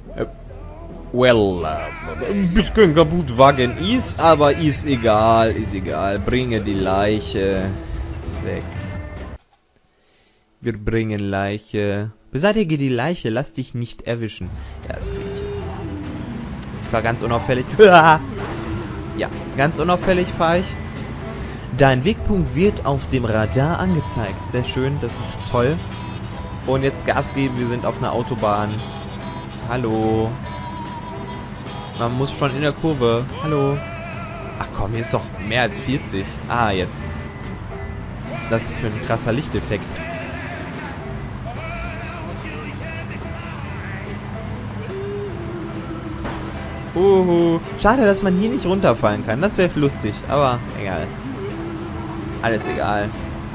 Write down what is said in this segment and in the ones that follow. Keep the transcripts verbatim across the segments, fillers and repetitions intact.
Äh, well, äh, ein bisschen kaputt Wagen ist, aber ist egal, ist egal. Bringe die Leiche weg. Wir bringen Leiche. Beseitige die Leiche, lass dich nicht erwischen. Ja, das krieg ich. Ich war ganz unauffällig. Ja, ganz unauffällig fahre ich. Dein Wegpunkt wird auf dem Radar angezeigt. Sehr schön, das ist toll. Und jetzt Gas geben, wir sind auf einer Autobahn. Hallo. Man muss schon in der Kurve. Hallo. Ach komm, hier ist doch mehr als vierzig. Ah, jetzt. Was ist das für ein krasser Lichteffekt? Uhu. Schade, dass man hier nicht runterfallen kann. Das wäre lustig, aber egal. Alles egal.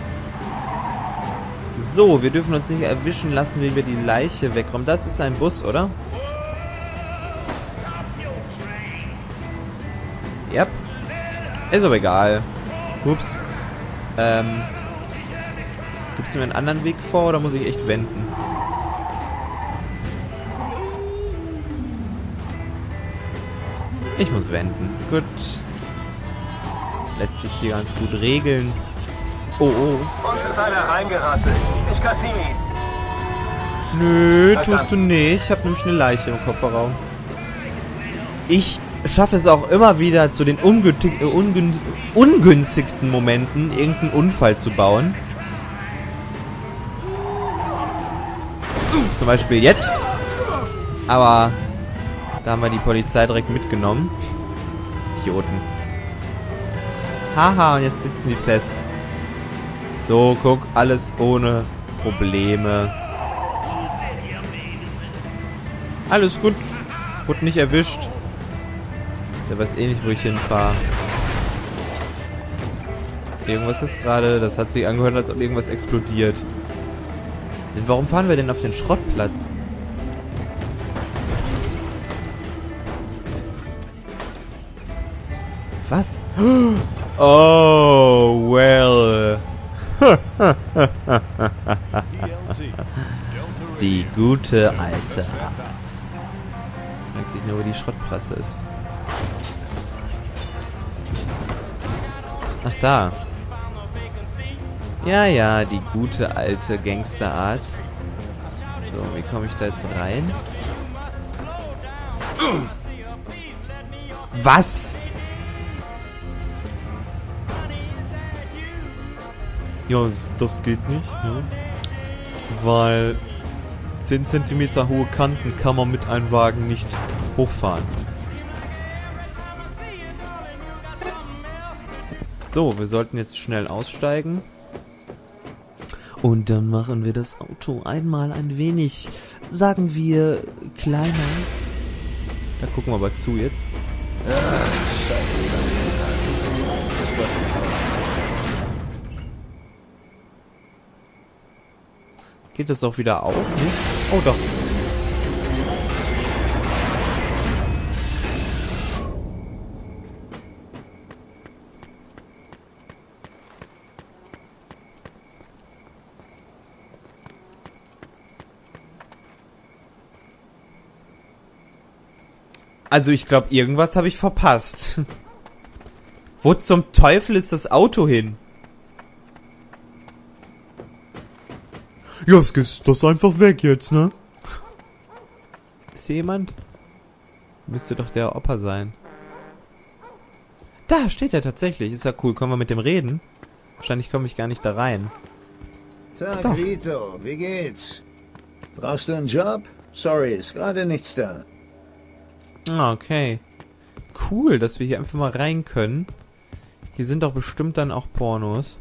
So, wir dürfen uns nicht erwischen lassen, wie wir die Leiche wegkommen. Das ist ein Bus, oder? Yep. Ist aber egal. Ups. Ähm. Gibt es nur einen anderen Weg vor oder muss ich echt wenden? Ich muss wenden. Gut. Das lässt sich hier ganz gut regeln. Oh, oh. Uns ist einer reingerasselt. Ich kassiere ihn. Nö, tust du nicht. Ich habe nämlich eine Leiche im Kofferraum. Ich schaffe es auch immer wieder, zu den ungün- ungün- ungünstigsten Momenten irgendeinen Unfall zu bauen. Zum Beispiel jetzt. Aber da haben wir die Polizei direkt mitgenommen. Idioten. Haha, und jetzt sitzen die fest. So, guck, alles ohne Probleme. Alles gut. Wurde nicht erwischt. Der weiß eh nicht, wo ich hinfahre. Irgendwas ist gerade... Das hat sich angehört, als ob irgendwas explodiert. Warum fahren wir denn auf den Schrottplatz? Was? Oh, well. Die gute alte Art. Fragt sich nur, wo die Schrottpresse ist. Ach, da. Ja, ja, die gute alte Gangsterart. So, wie komme ich da jetzt rein? Was? Ja, das, das geht nicht, ne? Weil zehn Zentimeter hohe Kanten kann man mit einem Wagen nicht hochfahren. So, wir sollten jetzt schnell aussteigen. Und dann machen wir das Auto einmal ein wenig, sagen wir, kleiner. Da gucken wir aber zu jetzt. Ah, scheiße, das geht halt. Das sollte man auch. Geht das auch wieder auf, nicht? Oh, doch. Also ich glaube, irgendwas habe ich verpasst. Wo zum Teufel ist das Auto hin? Ja, es ist das einfach weg jetzt, ne? Ist hier jemand? Müsste doch der Opa sein. Da steht er tatsächlich. Ist ja cool. Können wir mit dem reden? Wahrscheinlich komme ich gar nicht da rein. Tag, Doch. Vito. Wie geht's? Brauchst du einen Job? Sorry, ist gerade nichts da. Ah, okay. Cool, dass wir hier einfach mal rein können. Hier sind doch bestimmt dann auch Pornos.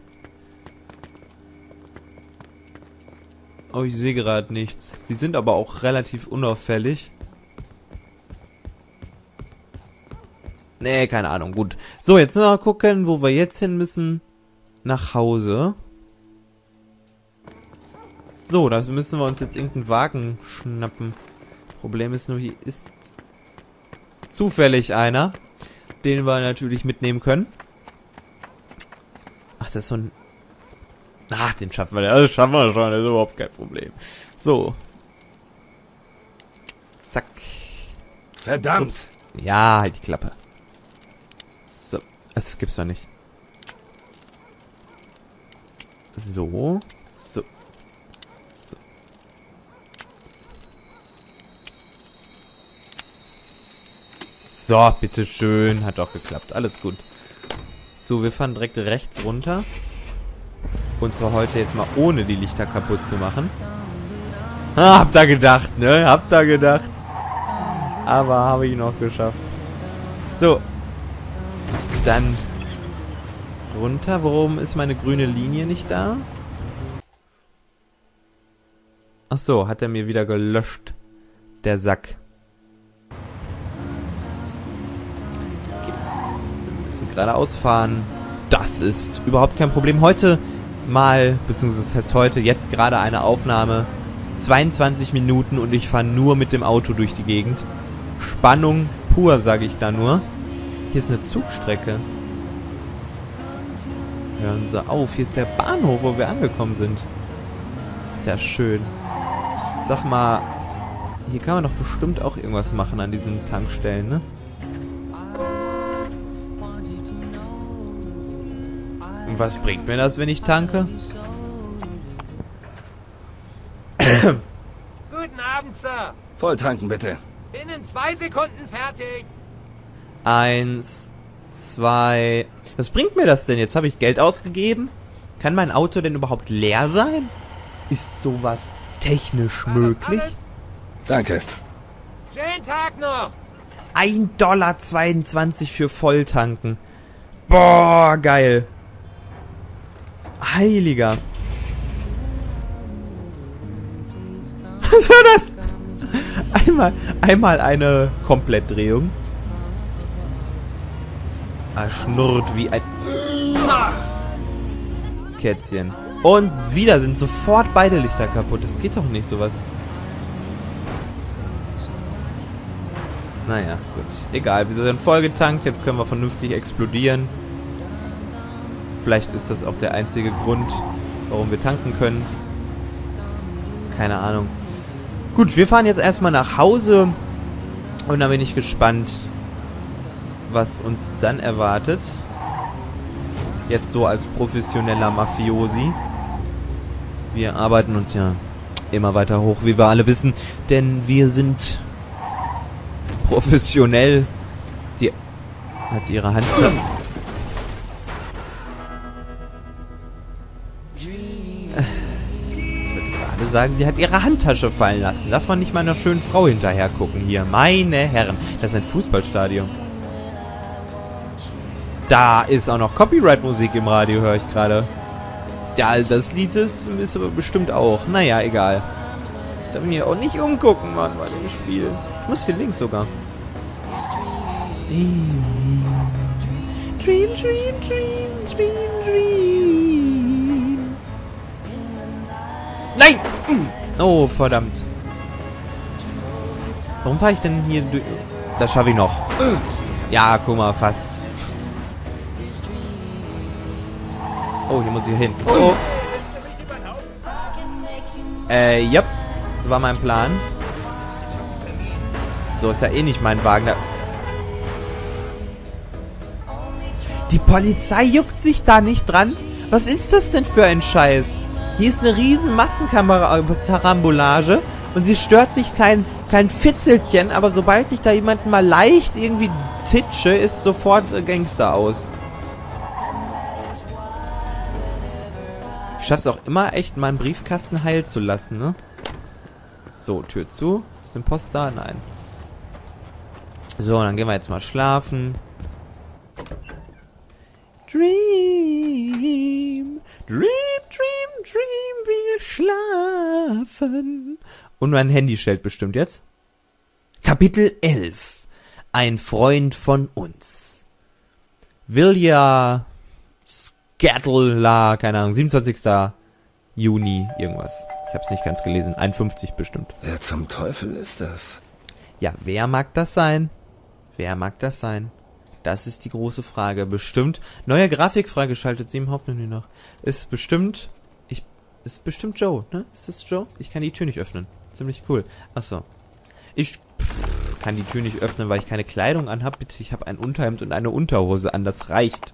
Oh, ich sehe gerade nichts. Die sind aber auch relativ unauffällig. Nee, keine Ahnung. Gut. So, jetzt mal gucken, wo wir jetzt hin müssen. Nach Hause. So, da müssen wir uns jetzt irgendeinen Wagen schnappen. Problem ist nur, hier ist zufällig einer, den wir natürlich mitnehmen können. Ach, das ist so ein... Ach, den schaffen wir. Das schaffen wir schon. Das ist überhaupt kein Problem. So. Zack. Verdammt! Ups. Ja, halt die Klappe. So. Das gibt's doch nicht. So. So. So. So, bitteschön. Hat doch geklappt. Alles gut. So, wir fahren direkt rechts runter. Und zwar heute jetzt mal ohne die Lichter kaputt zu machen. Ah, habt ihr gedacht, ne? Habt ihr gedacht. Aber habe ich noch geschafft. So. Dann runter. Warum ist meine grüne Linie nicht da? Ach so, hat er mir wieder gelöscht. Der Sack. Okay. Wir müssen geradeaus fahren. Das ist überhaupt kein Problem. Heute mal, beziehungsweise das heißt heute, jetzt gerade eine Aufnahme. zweiundzwanzig Minuten und ich fahre nur mit dem Auto durch die Gegend. Spannung pur, sage ich da nur. Hier ist eine Zugstrecke. Hören Sie auf, hier ist der Bahnhof, wo wir angekommen sind. Ist ja schön. Sag mal, hier kann man doch bestimmt auch irgendwas machen an diesen Tankstellen, ne? Und was bringt mir das, wenn ich tanke? Guten Abend, Sir. Volltanken bitte. Binnen zwei Sekunden fertig. Eins, zwei... Was bringt mir das denn? Jetzt habe ich Geld ausgegeben. Kann mein Auto denn überhaupt leer sein? Ist sowas technisch War das möglich? alles? Danke. Schönen Tag noch. ein Dollar zweiundzwanzig für Volltanken. Boah, geil. Heiliger. Was war das? Einmal, einmal eine Komplettdrehung. Er schnurrt wie ein Kätzchen. Und wieder sind sofort beide Lichter kaputt. Das geht doch nicht, sowas. Naja, gut. Egal, wir sind vollgetankt. Jetzt können wir vernünftig explodieren. Vielleicht ist das auch der einzige Grund, warum wir tanken können. Keine Ahnung. Gut, wir fahren jetzt erstmal nach Hause. Und dann bin ich gespannt, was uns dann erwartet. Jetzt so als professioneller Mafiosi. Wir arbeiten uns ja immer weiter hoch, wie wir alle wissen. Denn wir sind professionell. Die hat ihre Hand... Ich würde gerade sagen, sie hat ihre Handtasche fallen lassen. Darf man nicht mal einer schönen Frau hinterher gucken hier. Meine Herren, das ist ein Fußballstadion. Da ist auch noch Copyright-Musik im Radio, höre ich gerade. Ja, das Lied ist, ist aber bestimmt auch. Naja, egal. Ich darf mich auch nicht umgucken, Mann, bei dem Spiel. Ich muss hier links sogar. Dream, dream, dream, dream, dream. Nein! Oh, verdammt. Warum fahre ich denn hier durch? Das schaffe ich noch. Ja, guck mal, fast. Oh, hier muss ich hin. Oh. Äh, yep. War mein Plan. So, ist ja eh nicht mein Wagen. Da Die Polizei juckt sich da nicht dran. Was ist das denn für ein Scheiß? Hier ist eine riesen Massenkarambolage und sie stört sich kein, kein Fitzelchen, aber sobald ich da jemanden mal leicht irgendwie titsche, ist sofort Gangster aus. Ich schaff's auch immer echt, meinen Briefkasten heil zu lassen, ne? So, Tür zu. Ist ein Post da? Nein. So, dann gehen wir jetzt mal schlafen. Dream, dream, dream, dream, wir schlafen. Und mein Handy stellt bestimmt jetzt. Kapitel elf. Ein Freund von uns. Vilja Scattla, keine Ahnung, siebenundzwanzigster Juni, irgendwas. Ich hab's nicht ganz gelesen. einundfünfzig bestimmt. Wer zum Teufel ist das? Ja, wer mag das sein? Wer mag das sein? Das ist die große Frage. Bestimmt. Neue Grafik freigeschaltet, sie im Hauptmenü noch. Ist bestimmt. Ich. Ist bestimmt Joe, ne? Ist das Joe? Ich kann die Tür nicht öffnen. Ziemlich cool. Achso. Ich. Pff, kann die Tür nicht öffnen, weil ich keine Kleidung anhabe. Bitte, ich habe ein Unterhemd und eine Unterhose an. Das reicht.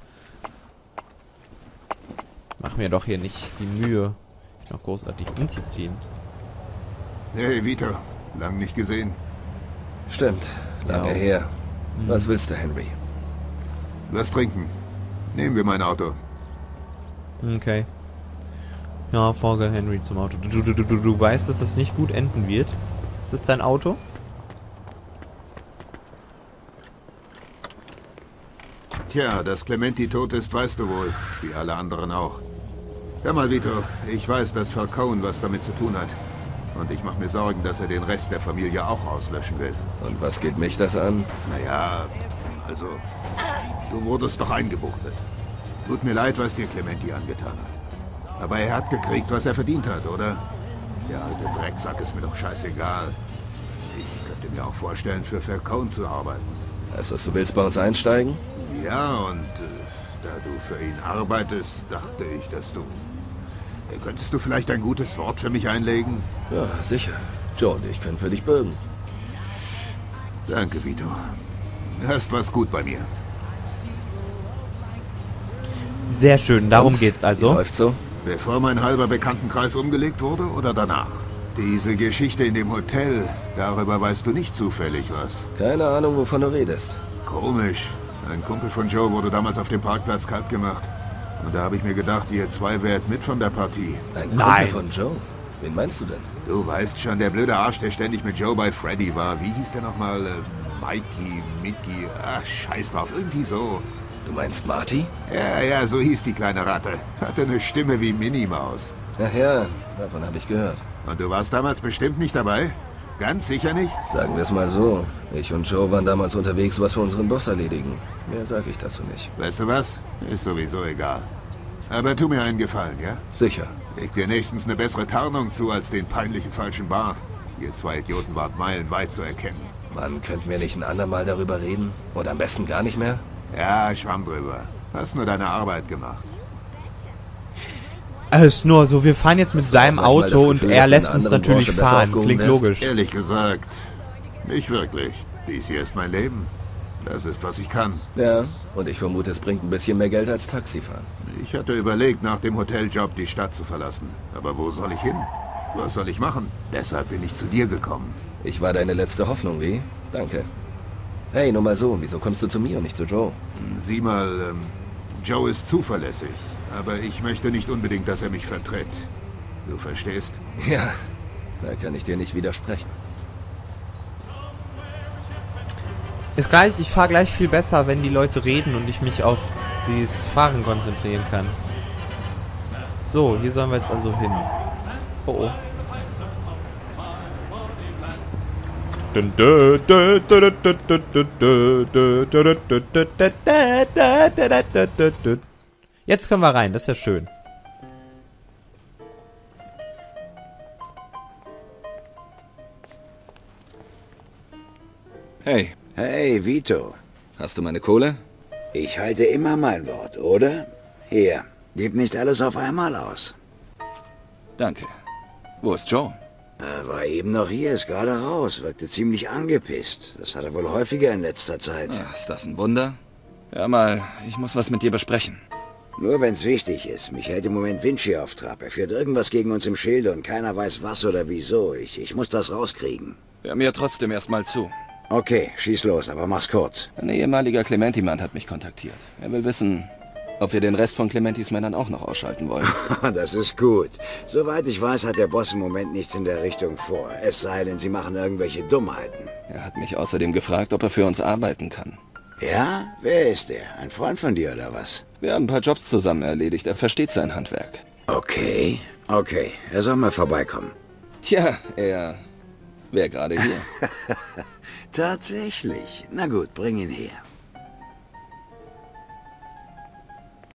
Mach mir doch hier nicht die Mühe, mich noch großartig umzuziehen. Hey, Vito. Lang nicht gesehen. Stimmt, lange Ja. her. Hm. Was willst du, Henry? Was trinken? Nehmen wir mein Auto. Okay. Ja, folge Henry zum Auto. Du, du, du, du, du weißt, dass das nicht gut enden wird. Ist das dein Auto? Tja, dass Clementi tot ist, weißt du wohl. Wie alle anderen auch. Hör mal, Vito. Ich weiß, dass Falcone was damit zu tun hat. Und ich mache mir Sorgen, dass er den Rest der Familie auch auslöschen will. Und was geht mich das an? Naja, also, du wurdest doch eingebuchtet. Tut mir leid, was dir Clementi angetan hat. Aber er hat gekriegt, was er verdient hat, oder? Der alte Drecksack ist mir doch scheißegal. Ich könnte mir auch vorstellen, für Falcone zu arbeiten. Heißt das, du willst bei uns einsteigen? Ja, und äh, da du für ihn arbeitest, dachte ich, dass du... Äh, könntest du vielleicht ein gutes Wort für mich einlegen? Ja, sicher. Joe und ich können für dich bürgen. Danke, Vito. Du hast was gut bei mir. Sehr schön, darum Und? geht's Wie also. läuft's so? Bevor mein halber Bekanntenkreis umgelegt wurde oder danach? Diese Geschichte in dem Hotel, darüber weißt du nicht zufällig was. Keine Ahnung, wovon du redest. Komisch. Ein Kumpel von Joe wurde damals auf dem Parkplatz kalt gemacht. Und da habe ich mir gedacht, ihr zwei wärt mit von der Partie. Ein Kumpel Nein. von Joe? Wen meinst du denn? Du weißt schon, der blöde Arsch, der ständig mit Joe bei Freddy war. Wie hieß der nochmal? Äh, Mikey, Mickey, ach, scheiß drauf, irgendwie so. Du meinst Marty? Ja, ja, so hieß die kleine Ratte. Hatte eine Stimme wie Minnie Maus. Ach ja, davon habe ich gehört. Und du warst damals bestimmt nicht dabei? Ganz sicher nicht? Sagen wir es mal so. Ich und Joe waren damals unterwegs, was für unseren Boss erledigen. Mehr sage ich dazu nicht. Weißt du was? Ist sowieso egal. Aber tu mir einen Gefallen, ja? Sicher. Leg dir nächstens eine bessere Tarnung zu als den peinlichen falschen Bart. Ihr zwei Idioten wart meilenweit zu erkennen. Mann, könnten wir nicht ein andermal darüber reden? Oder am besten gar nicht mehr? Ja, schwamm drüber. Hast nur deine Arbeit gemacht. Es ist nur so, wir fahren jetzt mit seinem manchmal das Auto und Gefühl, er dass du lässt in uns einer anderen natürlich Branche besser fahren. aufgehoben Klingt wärst? logisch. Ehrlich gesagt, nicht wirklich. Dies hier ist mein Leben. Das ist, was ich kann. Ja, und ich vermute, es bringt ein bisschen mehr Geld als Taxifahren. Ich hatte überlegt, nach dem Hoteljob die Stadt zu verlassen. Aber wo soll ich hin? Was soll ich machen? Deshalb bin ich zu dir gekommen. Ich war deine letzte Hoffnung, wie? Danke. Hey, nur mal so, wieso kommst du zu mir und nicht zu Joe? Sieh mal, ähm, Joe ist zuverlässig. Aber ich möchte nicht unbedingt, dass er mich vertritt. Du verstehst? Ja, da kann ich dir nicht widersprechen. Ist gleich, ich fahre gleich viel besser, wenn die Leute reden und ich mich auf das Fahren konzentrieren kann. So, hier sollen wir jetzt also hin. Oh oh. Jetzt können wir rein, das ist ja schön. Hey, Hey, Vito. hast du meine Kohle? Ich halte immer mein Wort, oder? Hier, gib nicht alles auf einmal aus. Danke. Wo ist Joe? Er war eben noch hier, ist gerade raus, wirkte ziemlich angepisst. Das hat er wohl häufiger in letzter Zeit. Ah, ist das ein Wunder? Hör mal, ich muss was mit dir besprechen. Nur wenn's wichtig ist. Mich hält im Moment Vinci auf Trab. Er führt irgendwas gegen uns im Schilde und keiner weiß was oder wieso. Ich, ich muss das rauskriegen. Hör mir trotzdem erstmal zu. Okay, schieß los, aber mach's kurz. Ein ehemaliger Clementi-Mann hat mich kontaktiert. Er will wissen, ob wir den Rest von Clementis Männern auch noch ausschalten wollen. Das ist gut. Soweit ich weiß, hat der Boss im Moment nichts in der Richtung vor. Es sei denn, sie machen irgendwelche Dummheiten. Er hat mich außerdem gefragt, ob er für uns arbeiten kann. Ja? Wer ist der? Ein Freund von dir oder was? Wir haben ein paar Jobs zusammen erledigt. Er versteht sein Handwerk. Okay, okay. Er soll mal vorbeikommen. Tja, er wäre gerade hier. Tatsächlich. Na gut, bring ihn her.